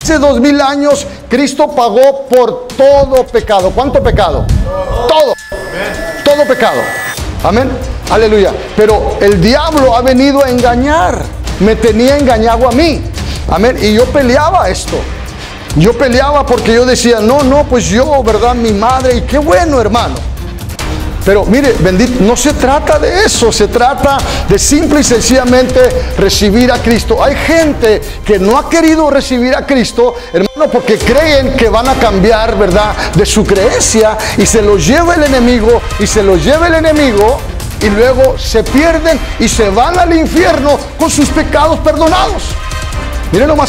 hace 2000 años Cristo pagó por todo pecado. ¿Cuánto pecado? Todo. Todo pecado. Amén. Aleluya. Pero el diablo ha venido a engañar. Me tenía engañado a mí. Amén. Y yo peleaba esto. Yo peleaba porque yo decía, no, pues yo, ¿verdad? Mi madre. Y qué bueno, hermano. Pero mire, bendito, no se trata de eso, se trata de simple y sencillamente recibir a Cristo. Hay gente que no ha querido recibir a Cristo, hermano, porque creen que van a cambiar, ¿verdad?, de su creencia, y se los lleva el enemigo, y luego se pierden y se van al infierno con sus pecados perdonados. Miren nomás.